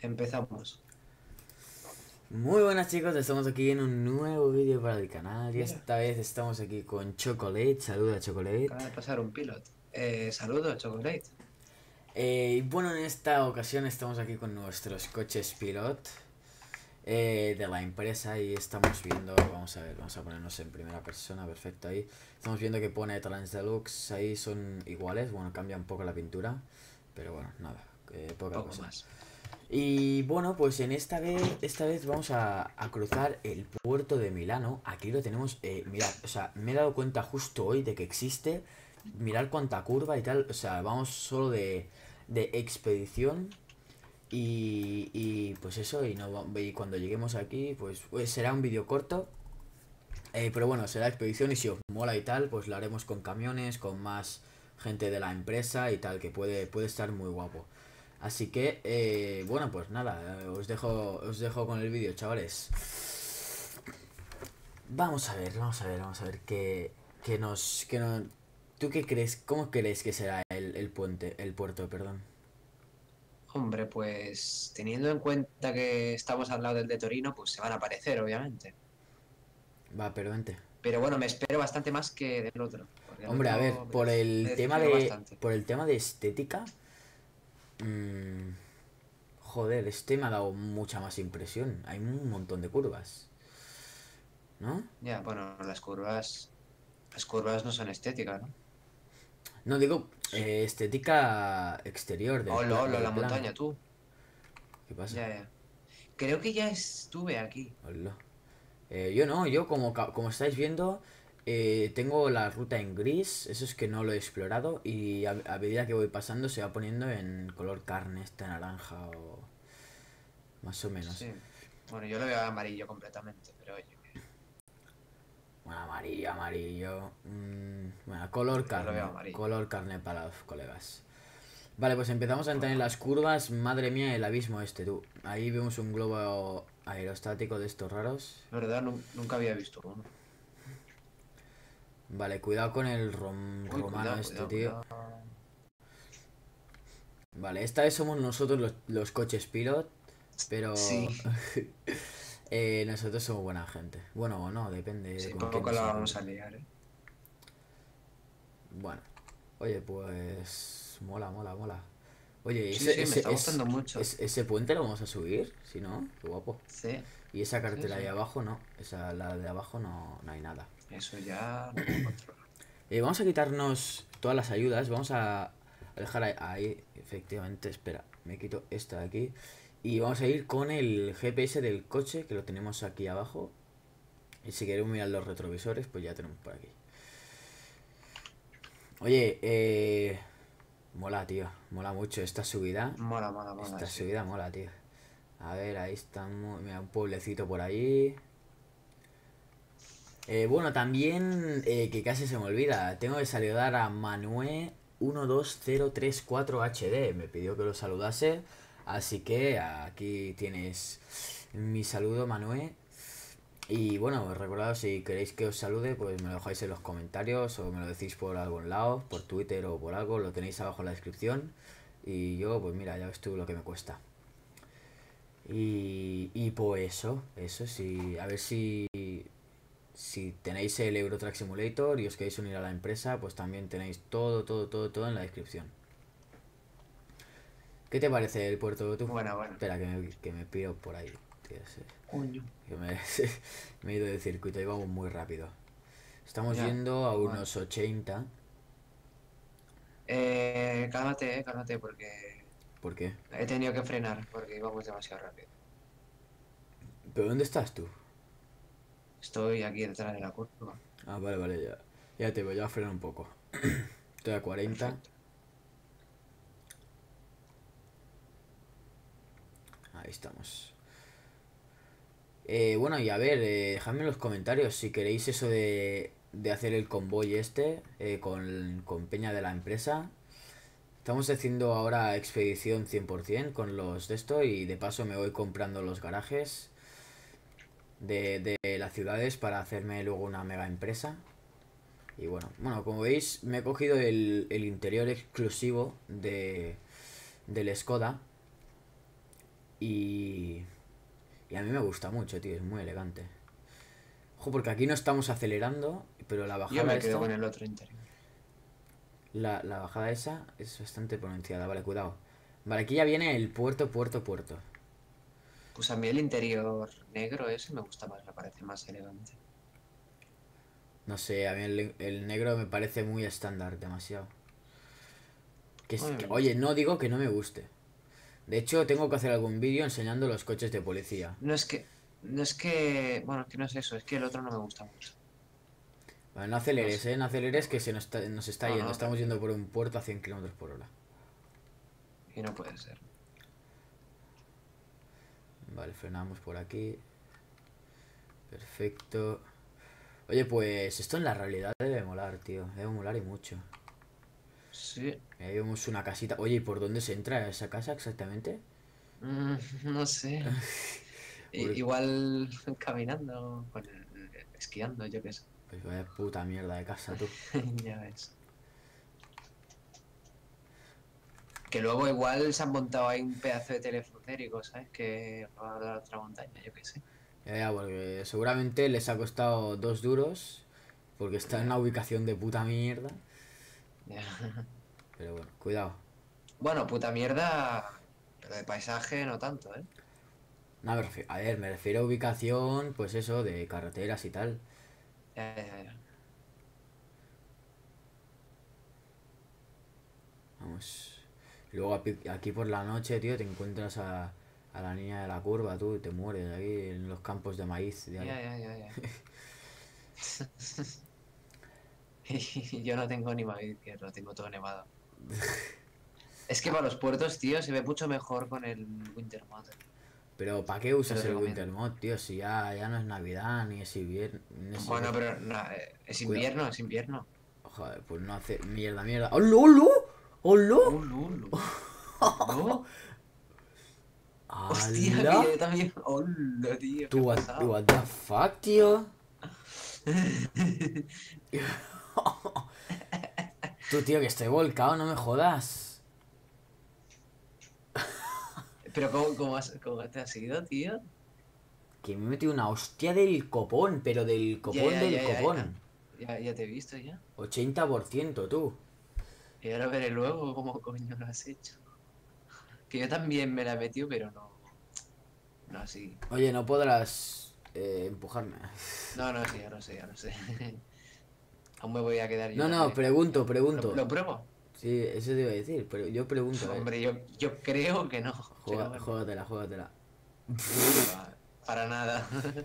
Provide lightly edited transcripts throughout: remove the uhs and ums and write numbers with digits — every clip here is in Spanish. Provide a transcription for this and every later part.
Empezamos. Muy buenas chicos, estamos aquí en un nuevo vídeo para el canal y Mira, esta vez estamos aquí con Chocolate. Saluda Chocolate. acaba de pasar un pilot. Saludos, Chocolate. Y bueno, en esta ocasión estamos aquí con nuestros coches pilot de la empresa y estamos viendo, vamos a ver, vamos a ponernos en primera persona, perfecto ahí. Estamos viendo que pone Trans Deluxe, ahí son iguales, bueno, cambia un poco la pintura, pero bueno, nada, poca Poco cosa. más. Y bueno, pues en esta vez vamos a cruzar el puerto de Milano. Aquí lo tenemos, mirad, o sea, me he dado cuenta justo hoy de que existe. Mirad cuánta curva y tal. O sea, vamos solo de expedición. Y pues eso, y, no, y cuando lleguemos aquí, pues será un vídeo corto. Pero bueno, será expedición y si os mola y tal, pues lo haremos con camiones, con más gente de la empresa y tal, que puede estar muy guapo. Así que, bueno, pues nada, os dejo con el vídeo, chavales. Vamos a ver qué nos. ¿Tú qué crees? ¿Cómo crees que será el puente, el puerto, perdón? Hombre, pues teniendo en cuenta que estamos al lado del de Torino, pues se van a parecer, obviamente. Va, pero vente. Pero bueno, me espero bastante más que del otro, porque el Hombre, a ver, otro por me el tema decepcionó de. bastante. Por el tema de estética. mmm, Joder, este me ha dado mucha más impresión. Hay un montón de curvas, ¿no? Ya, bueno, las curvas no son estéticas, ¿no? No digo estética exterior Hola, hola, del la plano. montaña, tú. ¿Qué pasa? Ya, ya. Creo que ya estuve aquí. Hola. Yo no, yo como estáis viendo, tengo la ruta en gris, eso es que no lo he explorado y a medida que voy pasando se va poniendo en color carne, esta naranja o más o menos. Sí. Bueno, yo lo veo amarillo completamente, pero oye, Bueno, amarillo, amarillo. Bueno, color yo lo veo carne, amarillo. color carne para los colegas. Vale, pues empezamos a entrar en Color. las curvas. Madre mía, el abismo este, tú. Ahí vemos un globo aerostático de estos raros. ¿Verdad? Nunca había visto uno. Vale, cuidado con el Uy, romano cuidado, este, cuidado, tío. cuidado. Vale, esta vez somos nosotros los coches pilot, Sí, pero nosotros somos buena gente. Bueno, o no, depende de sí, con quién poco nos la vamos a encontremos. liar, ¿eh? Bueno, oye, pues mola, mola, mola. Oye, ¿y Sí, sí, me está gustando mucho. ese puente lo vamos a subir? Si no, qué guapo. Sí, Y esa sí, cartela sí. ahí abajo no, esa la de abajo no hay nada. Eso ya no lo controlo. Vamos a quitarnos todas las ayudas, vamos a dejar ahí, efectivamente, espera, me quito esta de aquí. Y vamos a ir con el GPS del coche, que lo tenemos aquí abajo. Y si queremos mirar los retrovisores, pues ya tenemos por aquí. Oye, mola, tío, mola mucho esta subida. Mola, mola, mola, Esta sí. subida mola, tío. A ver, ahí estamos, mira, un pueblecito por ahí. Bueno, también, que casi se me olvida, tengo que saludar a Manuel 12034 HD. Me pidió que lo saludase, así que aquí tienes mi saludo, Manuel. Y bueno, recordad, si queréis que os salude, pues me lo dejáis en los comentarios o me lo decís por algún lado, por Twitter o por algo, lo tenéis abajo en la descripción. Y yo, pues mira, ya ves tú lo que me cuesta. Y pues eso sí, a ver si tenéis el Eurotrack Simulator y os queréis unir a la empresa, pues también tenéis todo, todo, todo, todo en la descripción. ¿Qué te parece el puerto tú? Buena, buena. Espera, que me piro por ahí. Tío, Coño. que me he ido de circuito y vamos muy rápido. Estamos Ya, yendo a igual. unos 80. Cálmate, porque ¿Por qué? he tenido que frenar, porque íbamos demasiado rápido. ¿Pero dónde estás tú? Estoy aquí detrás de la curva. Ah, vale, vale, ya. Ya te voy a frenar un poco. Estoy a 40. Perfecto. Ahí estamos. Bueno, y a ver, dejadme en los comentarios si queréis eso de hacer el convoy este con Peña de la empresa. Estamos haciendo ahora expedición 100% con los de esto y de paso me voy comprando los garajes de las ciudades para hacerme luego una mega empresa. Y bueno, como veis me he cogido el interior exclusivo del Skoda. Y... Y a mí me gusta mucho, tío, es muy elegante. Ojo, porque aquí no estamos acelerando, pero la Yo bajada me quedo esta... con el otro interior. La bajada esa es bastante pronunciada, vale, cuidado. Vale, aquí ya viene el puerto. Pues a mí el interior negro ese me gusta más, me parece más elegante. No sé, a mí el negro me parece muy estándar, demasiado. A mí me Oye, gusta. no digo que no me guste. De hecho, tengo que hacer algún vídeo enseñando los coches de policía. Bueno, es que no es eso, es que el otro no me gusta mucho. Vale, no No aceleres, sé, no aceleres pero que bueno. nos está No, yendo. no, Estamos yendo tranquilo. por un puerto a 100 kilómetros por hora. Y no puede ser. Vale, frenamos por aquí. Perfecto. Oye, pues esto en la realidad debe molar, tío. Debe molar y mucho. Sí. Ahí vemos una casita. Oye, ¿y por dónde se entra a esa casa exactamente? Mm, no sé. Por- Igual caminando, esquiando, yo qué sé. Pues vaya puta mierda de casa, tú. Ya ves. Que luego igual se han montado ahí un pedazo de teleférico, ¿sabes? Que va a dar otra montaña, yo qué sé. Ya, porque seguramente les ha costado 2 duros. Porque está en una Ya, ubicación de puta mierda. ya. Pero bueno, cuidado. Bueno, puta mierda, pero de paisaje no tanto, ¿eh? No, a ver, me refiero a ubicación, pues eso, de carreteras y tal. Ya, ya, ya. Vamos. Y luego aquí por la noche, tío, te encuentras a la niña de la curva, tú, y te mueres ahí en los campos de maíz. Ya, ya, ya, ya. Y yo no tengo ni maíz, que lo tengo todo nevado. Es que para los puertos, tío, se ve mucho mejor con el Winter Mode. Pero ¿para qué Te lo usas el Winter recomiendo. Mod, tío? Si ya no es Navidad, ni es invierno. Bueno, pero no, es Cuidado. invierno, es invierno. Joder, pues no hace. Mierda, mierda. ¡Hola, hola! ¡Hola! ¡Ulu, ulu! ¿No? Hostia, ¡Hala! que yo también. ¡Hola, tío! ¿Qué ¿Tú ha what pasado? the fuck, tío? Tú, tío, que estoy volcado, no me jodas. Pero ¿cómo te has ido, tío? Que me he metido una hostia del copón, pero del Ya, copón ya, del ya, ya, ya. copón. Ya te he visto ya. 80%, tú. Y ahora veré luego cómo coño lo has hecho. Que yo también me la he metido, pero no. No así. Oye, no podrás empujarme. No, no, sí, ya lo sé, ya lo sé. Aún me voy a quedar yo No, no, también. pregunto, ¿Lo pregunto. pruebo? Sí, eso te iba a decir, pero yo pregunto, Hombre, yo creo que no, pero bueno. Jógatela, jógatela. Que va, para nada.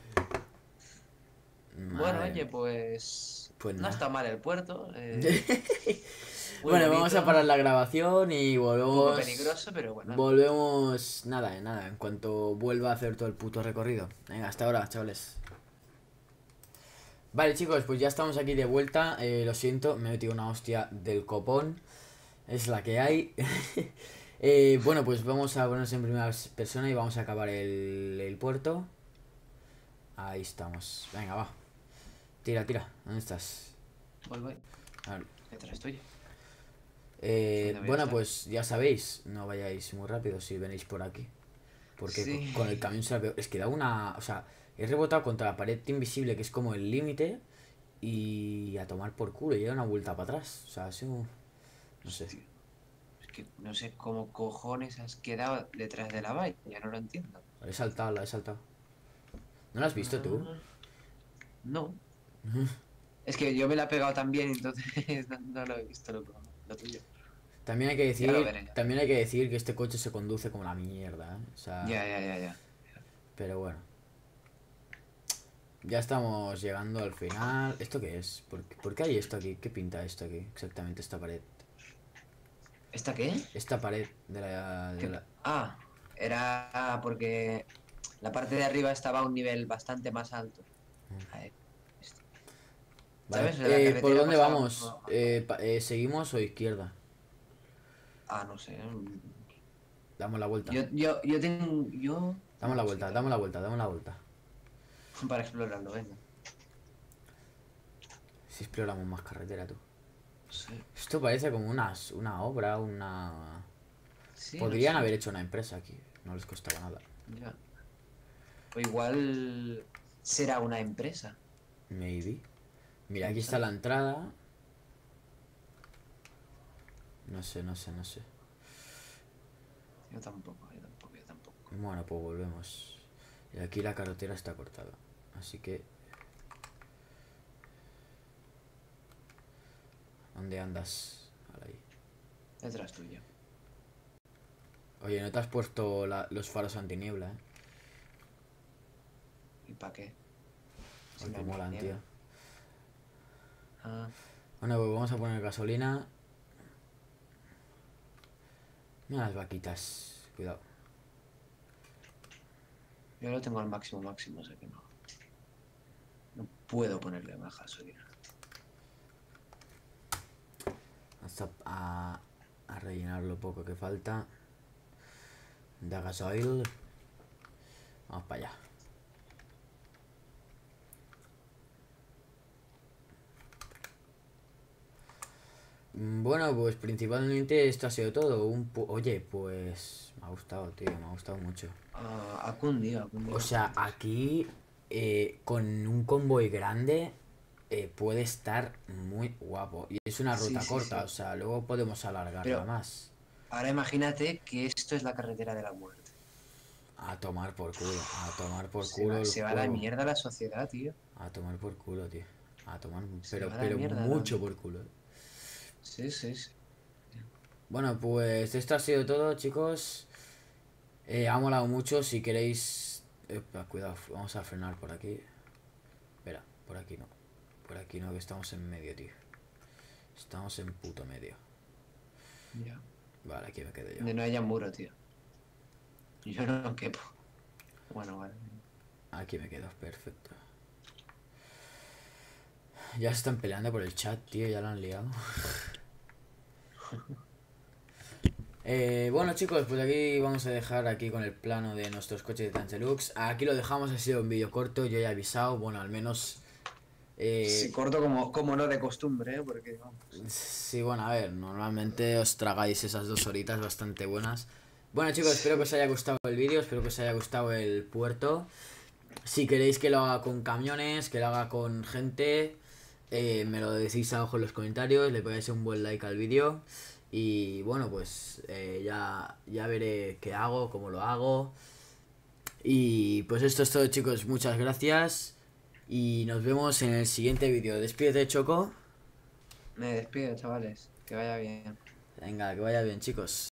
Bueno, Madre oye, mía. pues Pues no nada. está mal el puerto. Muy Bueno, vamos a bonito, parar la grabación y un poco volvemos. peligroso, pero bueno. Volvemos. Nada, nada. En cuanto vuelva a hacer todo el puto recorrido. Venga, hasta ahora, chavales. Vale, chicos, pues ya estamos aquí de vuelta. Lo siento, me he metido una hostia del copón. Es la que hay. Bueno, pues vamos a ponernos en primera persona y vamos a acabar el puerto. Ahí estamos. Venga, va. Tira, tira. ¿Dónde estás? Voy. A ver. Detrás tuyo. ¿Dónde voy a Bueno, estar? pues ya sabéis, no vayáis muy rápido si venís por aquí. Porque Sí. con el camión se la Es que da una... O sea, he rebotado contra la pared invisible que es como el límite y a tomar por culo y da una vuelta para atrás. O sea, ha sido... No sé. Hostia. Es que no sé cómo cojones has quedado detrás de la valla. Ya no lo entiendo. La he saltado, la he saltado. ¿No la has visto tú? Ah, no. Es que yo me la he pegado también, entonces no lo he visto lo tuyo. También hay que Ya lo decir... veré, ya lo También veré. hay que decir que este coche se conduce como la mierda, ¿eh? O sea... Ya, ya, ya, ya. Pero bueno. Ya estamos llegando al final. ¿Esto qué es? ¿Por qué hay esto aquí? ¿Qué pinta esto aquí? Exactamente esta pared. ¿Esta qué? Esta pared de la... De la... Ah, era porque la parte de arriba estaba a un nivel bastante más alto. Ahí, esto. Vale, ¿Sabes? La ¿por carretera dónde pasaba vamos? más por ahí. ¿Seguimos o izquierda? Ah, no sé. Damos la vuelta. Yo tengo. Yo. Damos la Bueno, sí, vuelta, da damos la igual. vuelta, damos la vuelta. Para explorarlo, venga. Si exploramos más carretera, tú. Sí, Esto parece como una obra, una... sí, no Podrían sé. haber hecho una empresa aquí. no les costaba nada. Ya. O igual será una empresa. Maybe. Mira, aquí ¿Quién está sabe? la entrada. No sé. Yo tampoco, yo tampoco, yo tampoco. Bueno, pues volvemos. Y aquí la carretera está cortada. Así que... ¿Dónde andas? Ahí. Detrás tuyo. Oye, no te has puesto los faros antiniebla, ¿eh? ¿Y para qué? Si no Porque hay molan, niebla. tío. Ah, Bueno, pues vamos a poner gasolina. Mira las vaquitas. Cuidado. yo lo tengo al máximo, o sea que no. No puedo ponerle más gasolina. Hasta a rellenar lo poco que falta. De gasoil. Vamos para allá. Bueno, pues principalmente esto ha sido todo. Oye, pues me ha gustado, tío, me ha gustado mucho. Ha cundido O sea, bastante. aquí con un convoy grande puede estar muy guapo. Y es una Sí, ruta sí, corta, o sí. sea, luego podemos alargarla Pero más. ahora imagínate que esto es la carretera de la muerte. A tomar por culo, a tomar por culo el Se va a la juego. mierda la sociedad, tío. A tomar por culo, tío. A tomar, Se va a la pero mierda la mucho vida. por culo. Sí, sí, sí. Bueno, pues esto ha sido todo, chicos. Ha molado mucho. Si queréis... cuidado, vamos a frenar por aquí. Espera, por aquí no. Por aquí no, que estamos en medio, tío. Estamos en puto medio. Ya. Vale, aquí me quedo yo. Donde no haya muro, tío. Yo no quepo. Bueno, vale. Aquí me quedo, perfecto. Ya se están peleando por el chat, tío, ya lo han liado. Bueno, chicos, pues aquí vamos a dejar aquí con el plano de nuestros coches de Tangelux. Aquí lo dejamos, ha sido un vídeo corto, yo ya he avisado, bueno, al menos... Sí, corto como no de costumbre, ¿eh? Porque vamos. Sí, bueno, a ver, normalmente os tragáis esas 2 horitas bastante buenas. Bueno, chicos, espero que os Sí. haya gustado el vídeo, espero que os haya gustado el puerto. Si queréis que lo haga con camiones, que lo haga con gente, me lo decís abajo en los comentarios, le ponéis un buen like al vídeo. Y bueno, pues ya veré qué hago, cómo lo hago. Y pues esto es todo, chicos, muchas gracias. Y nos vemos en el siguiente vídeo. Despídete, Choco. Me despido, chavales. Que vaya bien. Venga, que vaya bien, chicos.